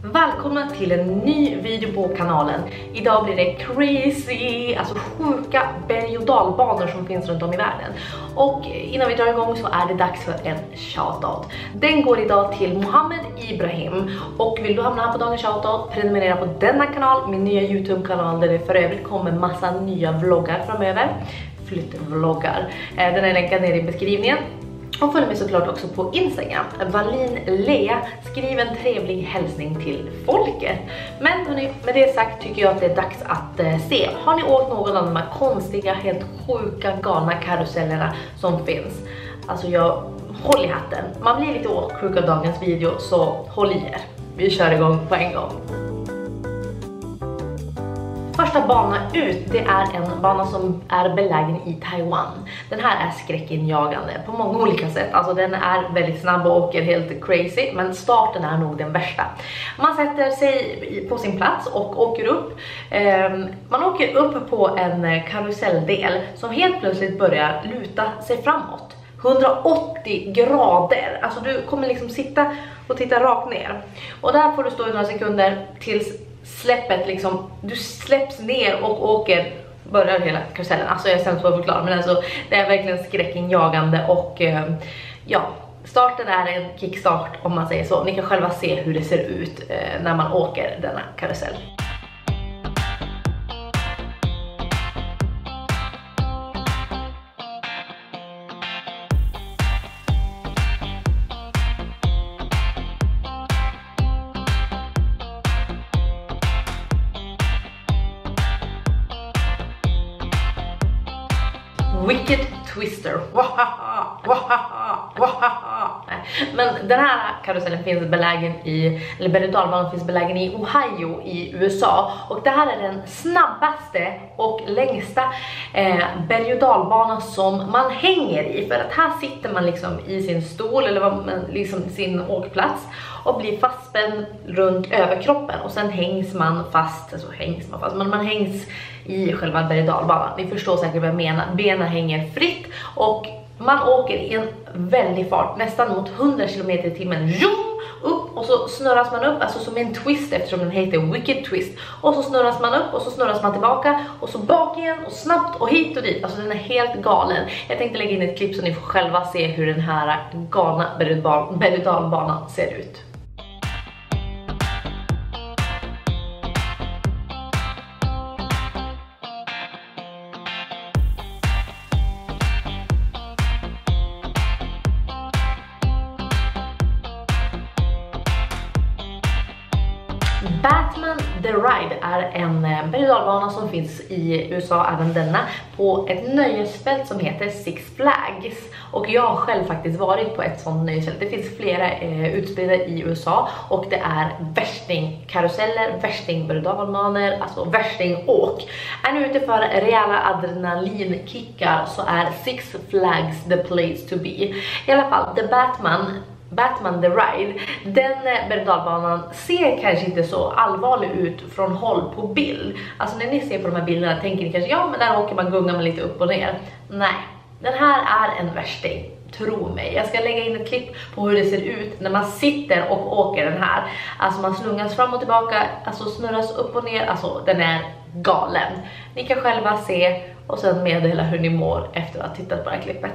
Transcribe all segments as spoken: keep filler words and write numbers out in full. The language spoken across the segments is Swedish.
Välkomna till en ny video på kanalen. Idag blir det crazy, alltså sjuka berg- och dalbanor som finns runt om i världen. Och innan vi drar igång så är det dags för en shoutout. Den går idag till Mohammed Ibrahim. Och vill du hamna här på dagens shoutout, prenumerera på denna kanal, min nya YouTube-kanal där det för övrigt kommer massa nya vloggar framöver. Flyttvloggar. Den är länkad ner i beskrivningen. Och följ mig såklart också på Instagram, Valin Lea. Skriv en trevlig hälsning till folket. Men hörni, med det sagt tycker jag att det är dags att eh, se. Har ni åkt någon av de här konstiga, helt sjuka, galna karusellerna som finns? Alltså jag, håll i hatten. Man blir lite åksjuk av dagens video, så håll i er. Vi kör igång på en gång. Första bana ut, det är en bana som är belägen i Taiwan. Den här är skräckinjagande på många olika sätt. Alltså den är väldigt snabb och åker helt crazy, men starten är nog den värsta. Man sätter sig på sin plats och åker upp. Man åker upp på en karuselldel som helt plötsligt börjar luta sig framåt. hundraåttio grader. Alltså du kommer liksom sitta och titta rakt ner. Och där får du stå i några sekunder tills släppet liksom, du släpps ner och åker, börjar hela karusellen. Alltså jag är sämst på att förklara, men alltså det är verkligen skräckinjagande. Och eh, ja, starten är en kickstart om man säger så. Ni kan själva se hur det ser ut eh, när man åker denna karusell. Wicked Twister. Men den här karusellen finns belägen i, eller berg- och dalbanan finns belägen i Ohio i U S A. Och det här är den snabbaste och längsta eh, berg- och dalbana som man hänger i. För att här sitter man liksom i sin stol eller vad man, liksom sin åkplats och blir fastspänd runt överkroppen. Och sen hängs man fast, alltså hängs man fast, men man hängs i själva berg- och dalbanan. Ni förstår säkert vad jag menar. Benen hänger fritt och man åker i en väldig fart, nästan mot hundra kilometer i timmen. Zoom, upp och så snurras man upp, alltså som en twist eftersom den heter Wicked Twist. Och så snurras man upp och så snurras man tillbaka och så bak igen och snabbt och hit och dit. Alltså den är helt galen. Jag tänkte lägga in ett klipp så ni får själva se hur den här galna berg- och dalbanan ser ut. Batman The Ride är en berg- och dalbana som finns i U S A, även denna, på ett nöjesfält som heter Six Flags. Och jag har själv faktiskt varit på ett sånt nöjesfält. Det finns flera eh, utspridda i U S A och det är värstingkaruseller, värsting berg- och dalbanor, alltså värstingåk. Är ni ute för rejäla adrenalinkickar så är Six Flags the place to be. I alla fall, The Batman Batman The Ride, den berg- och dalbanan ser kanske inte så allvarlig ut från håll på bild. Alltså när ni ser på de här bilderna tänker ni kanske, ja men där åker man, gungar man lite upp och ner. Nej, den här är en värsting. Tro mig, jag ska lägga in ett klipp på hur det ser ut när man sitter och åker den här. Alltså man slungas fram och tillbaka, alltså snurras upp och ner, alltså den är galen. Ni kan själva se och sen meddela hur ni mår efter att ha tittat på det här klippet.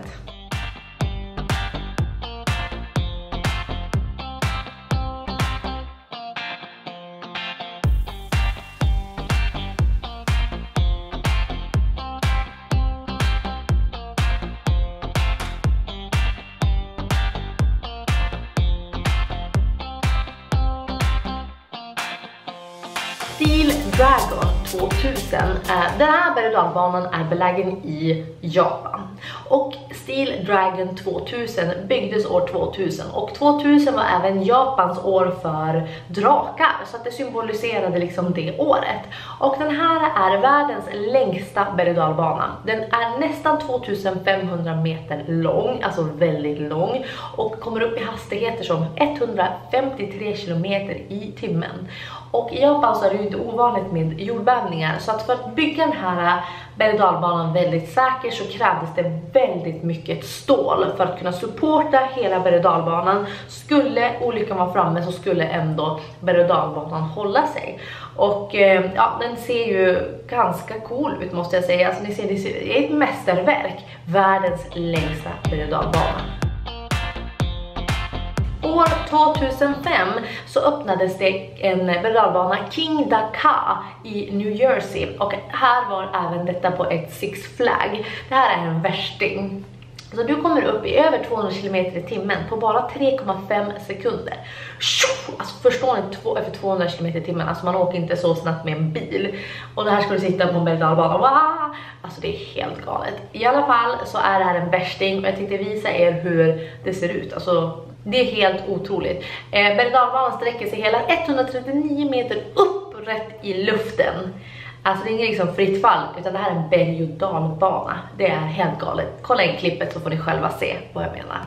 Steel Dragon tvåtusen. Den här berg- och dalbanan är belägen i Japan. Och Steel Dragon tvåtusen byggdes år tvåtusen. Och tvåtusen var även Japans år för drakar. Så att det symboliserade liksom det året. Och den här är världens längsta berg- och dalbana. Den är nästan tvåtusenfemhundra meter lång. Alltså väldigt lång. Och kommer upp i hastigheter som etthundrafemtiotre kilometer i timmen. Och i Japan så är det ju inte ovanligt med jordbävningar. Så att för att bygga den här berg- och dalbanan väldigt säker så krävdes det väldigt mycket stål för att kunna supporta hela berg- och dalbanan. Skulle olyckan vara framme så skulle ändå berg- och dalbanan hålla sig. Och eh, ja, den ser ju ganska cool ut måste jag säga. Alltså ni ser, det är ett mästerverk. Världens längsta berg- och dalbana. År tvåtusenfem så öppnades det en berg- och dalbana, King Dakar i New Jersey, och här var även detta på ett Six Flags. Det här är en värsting. Så du kommer upp i över tvåhundra kilometer i timmen på bara tre komma fem sekunder. Alltså förstår ni, två, över tvåhundra kilometer i timmen, alltså man åker inte så snabbt med en bil. Och det här ska du sitta på en berg- och dalbana. Alltså det är helt galet. I alla fall så är det här en värsting och jag tänkte visa er hur det ser ut. Alltså det är helt otroligt. Eh, berg- och dalbanan sträcker sig hela etthundratrettionio meter upprätt i luften. Alltså det är inget liksom fritt fall, utan det här är en berg- och dalbana. Det är helt galet. Kolla in klippet så får ni själva se vad jag menar.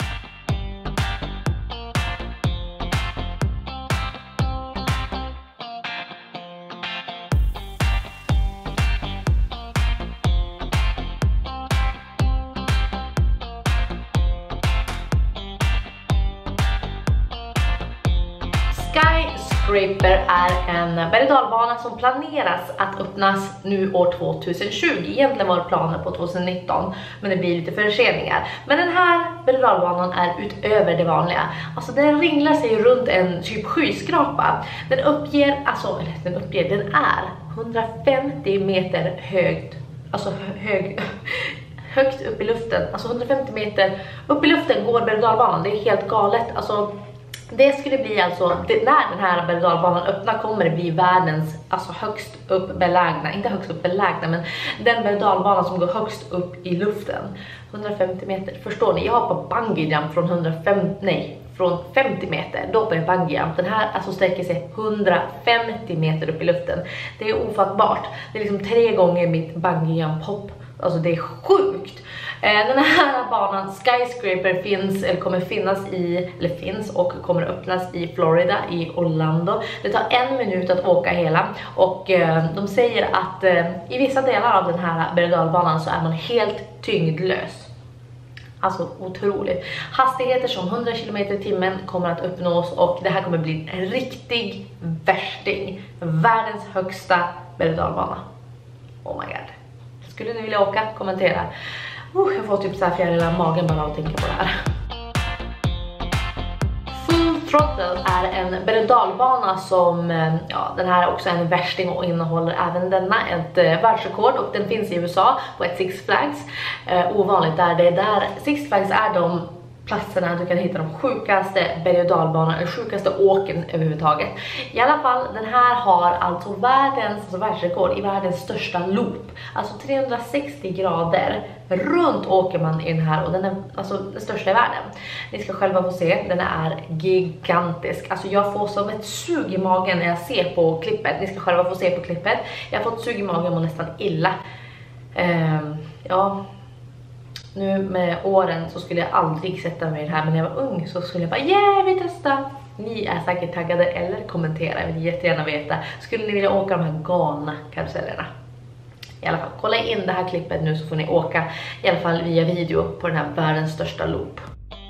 Skyscraper är en berg- och dalbana som planeras att öppnas nu år tvåtusentjugo. Egentligen var det planer på tjugonitton, men det blir lite förseningar. Men den här berg- och dalbanan är utöver det vanliga. Alltså den ringlar sig runt en typ skyskrapa. Den uppger, alltså eller den uppger, den är hundrafemtio meter högt. Alltså hög högt upp i luften. Alltså hundrafemtio meter upp i luften går berg- och dalbanan. Det är helt galet. Alltså det skulle bli alltså, det, när den här berg- och dalbanan öppnar kommer det bli världens alltså högst upp belägna, inte högst upp belägna, men den berg- och dalbanan som går högst upp i luften. hundrafemtio meter, förstår ni? Jag hoppar bungee jump från hundrafemtio, nej, från femtio meter, då hoppar jag bungee jump. Den här alltså sträcker sig hundrafemtio meter upp i luften. Det är ofattbart. Det är liksom tre gånger mitt bungee jump hopp. Alltså det är sjukt. Den här banan Skyscraper finns eller kommer finnas i, eller finns och kommer öppnas i Florida, i Orlando. Det tar en minut att åka hela och eh, de säger att eh, i vissa delar av den här berg- och dalbanan så är man helt tyngdlös. Alltså otroligt. Hastigheter som hundra kilometer i timmen kommer att uppnås och det här kommer bli en riktig värsting. Världens högsta berg- och dalbana. Oh my god. Skulle ni vilja åka? Kommentera. Uh, jag får typ så här fjärilar i magen bara att tänka på det här. Full Throttle är en berg- och dalbana som, ja, den här är också en värsting och innehåller även denna ett eh, världsrekord, och den finns i U S A på ett Six Flags. Eh, ovanligt där det är där Six Flags är de platserna du kan hitta de sjukaste berg- och dalbanorna, eller sjukaste åken överhuvudtaget. I alla fall, den här har alltså världens, alltså världsrekord i världens största loop. Alltså trehundrasextio grader runt åker man i den här, och den är alltså den största i världen. Ni ska själva få se, den är gigantisk. Alltså jag får som ett sug i magen när jag ser på klippet. Ni ska själva få se på klippet. Jag har fått sug i magen och nästan illa. Um, ja... Nu med åren så skulle jag aldrig sätta mig i det här, men när jag var ung så skulle jag bara yeah, vi testar. Ni är säkert taggade eller kommentera, jag vill jättegärna veta. Skulle ni vilja åka de här galna karusellerna? I alla fall, kolla in det här klippet nu så får ni åka i alla fall via video på den här världens största loop.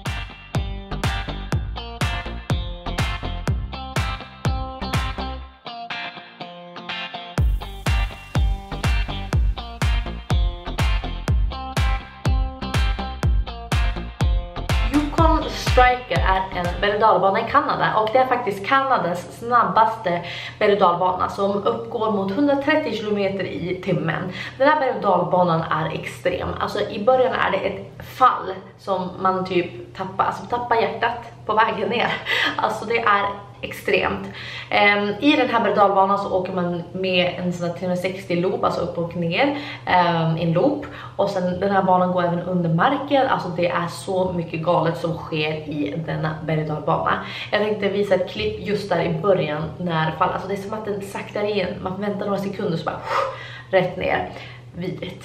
Striker är en berg- och dalbana i Kanada, och det är faktiskt Kanadas snabbaste berg- och dalbana som uppgår mot hundratrettio kilometer i timmen. Den här berg- och dalbanan är extrem. Alltså i början är det ett fall som man typ tappar, alltså tappar hjärtat på vägen ner. Alltså det är extremt. Um, I den här berg- och dalbanan så åker man med en sån här trehundrasextio loop, alltså upp och ner um, i en loop. Och sen den här banan går även under marken. Alltså det är så mycket galet som sker i denna berg- och dalbana. Jag tänkte visa ett klipp just där i början när fall, alltså det är som att den saktar in. Man väntar några sekunder så bara uh, rätt ner. Vidrigt.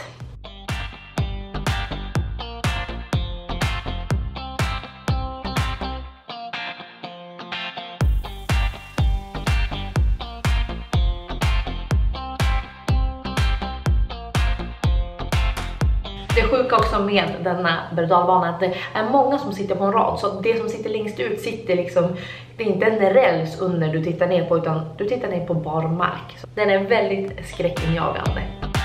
Det är sjuka också med denna berg- och dalbana att det är många som sitter på en rad, så det som sitter längst ut sitter liksom, det är inte en räls under du tittar ner på, utan du tittar ner på bar mark. Så den är väldigt skräckinjagande.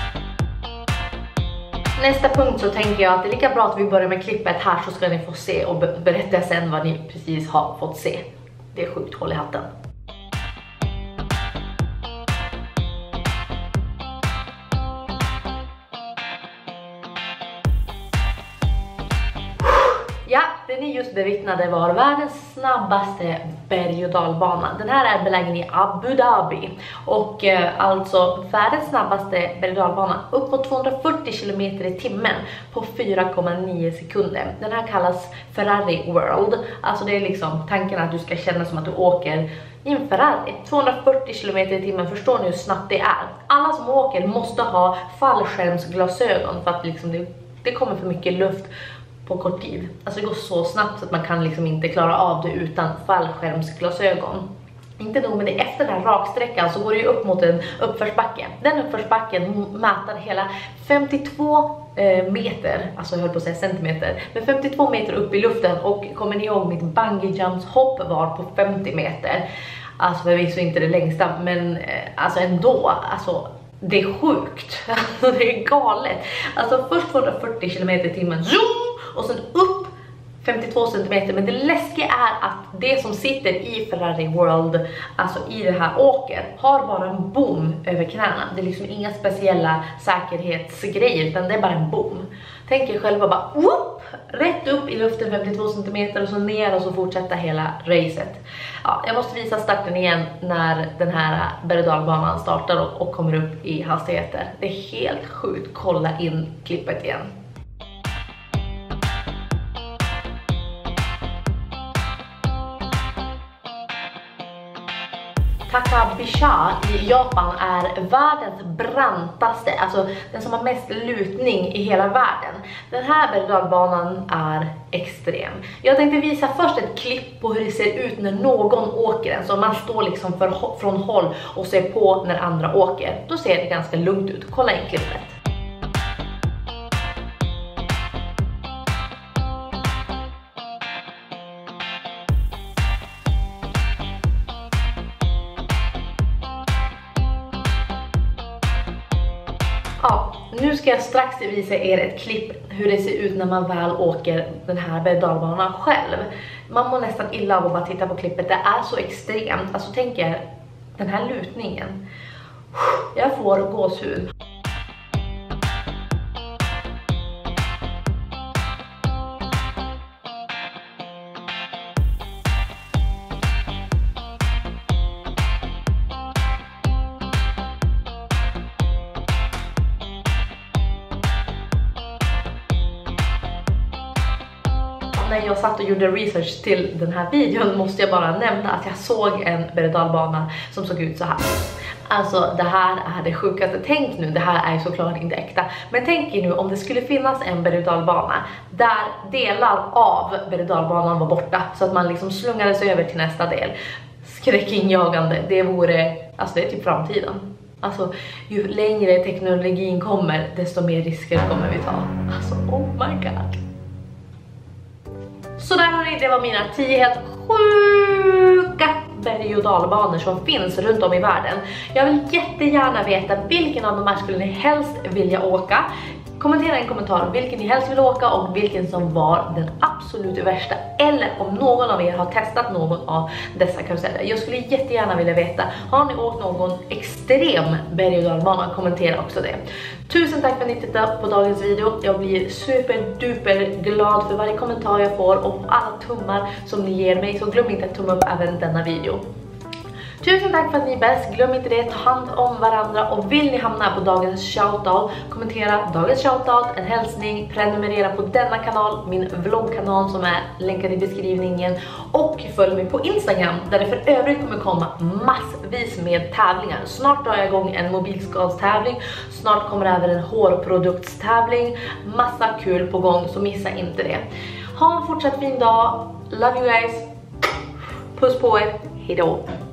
Nästa punkt så tänker jag att det är lika bra att vi börjar med klippet här, så ska ni få se och berätta sen vad ni precis har fått se. Det är sjukt, håll i hatten. Ja, det ni just bevittnade var världens snabbaste berg- och dalbana. Den här är belägen i Abu Dhabi och eh, alltså världens snabbaste berg- och dalbana upp mot tvåhundrafyrtio kilometer i timmen på fyra komma nio sekunder. Den här kallas Ferrari World. Alltså det är liksom tanken att du ska känna som att du åker i en Ferrari. tvåhundrafyrtio kilometer i timmen, förstår ni hur snabbt det är? Alla som åker måste ha fallskärmsglasögon för att liksom det, det kommer för mycket luft på kort tid. Alltså det går så snabbt så att man kan liksom inte klara av det utan fallskärmsglasögon. Inte nog med det, efter den här raksträckan så går det ju upp mot en uppförsbacke. Den uppförsbacken mäter hela femtiotvå eh, meter, alltså jag höll på att säga centimeter, men femtiotvå meter upp i luften, och kommer ni ihåg mitt bungee jumps hopp var på femtio meter. Alltså förvisso inte det längsta, men eh, alltså ändå, alltså det är sjukt. Alltså det är galet. Alltså först tvåhundrafyrtio kilometer i timmen, zoom! Och sen upp femtiotvå centimeter. Men det läskiga är att det som sitter i Ferrari World, alltså i det här åket, har bara en bom över knäna. Det är liksom inga speciella säkerhetsgrejer, utan det är bara en bom. Tänk er själva bara whoop, rätt upp i luften femtiotvå centimeter och så ner och så fortsätta hela racet. Ja, jag måste visa starten igen när den här berg- och dalbanan startar och, och kommer upp i hastigheter. Det är helt sjukt. Kolla in klippet igen. Takabisha i Japan är världens brantaste, alltså den som har mest lutning i hela världen. Den här berg- och dalbanan är extrem. Jag tänkte visa först ett klipp på hur det ser ut när någon åker den. Så man står liksom för, från håll och ser på när andra åker. Då ser det ganska lugnt ut. Kolla in klippet. Ja, nu ska jag strax visa er ett klipp hur det ser ut när man väl åker den här berg- och dalbanan själv. Man mår nästan illa av att bara titta på klippet, det är så extremt. Alltså tänk er den här lutningen. Jag får gåshud. När jag satt och gjorde research till den här videon måste jag bara nämna att jag såg en berg- och dalbana som såg ut så här. Alltså det här är det sjukaste. Tänk nu, det här är såklart inte äkta, men tänk er nu om det skulle finnas en berg- och dalbana där delar av berg- och dalbanan var borta, så att man liksom slungade sig över till nästa del. Skräckinjagande, det vore, alltså det är typ framtiden. Alltså ju längre teknologin kommer, desto mer risker kommer vi ta. Alltså oh my god. Så där hörni, det var mina tio helt sjuka berg- och dalbanor som finns runt om i världen. Jag vill jättegärna veta vilken av de här skulle ni helst vilja åka. Kommentera en kommentar vilken ni helst vill åka och vilken som var den absolut värsta. Eller om någon av er har testat någon av dessa karuseller. Jag skulle jättegärna vilja veta. Har ni åkt någon extrem berg- och dalbana? Kommentera också det. Tusen tack för att ni tittade på dagens video. Jag blir superduper glad för varje kommentar jag får och alla tummar som ni ger mig. Så glöm inte att tumma upp även denna video. Tusen tack för att ni är bäst, glöm inte det, ta hand om varandra och vill ni hamna på dagens shoutout, kommentera dagens shoutout, en hälsning, prenumerera på denna kanal, min vloggkanal som är länkad i beskrivningen och följ mig på Instagram där det för övrigt kommer komma massvis med tävlingar. Snart drar jag igång en mobilskadstävling, snart kommer även en hårproduktstävling, massa kul på gång så missa inte det. Ha en fortsatt fin dag, love you guys, puss på er, hejdå!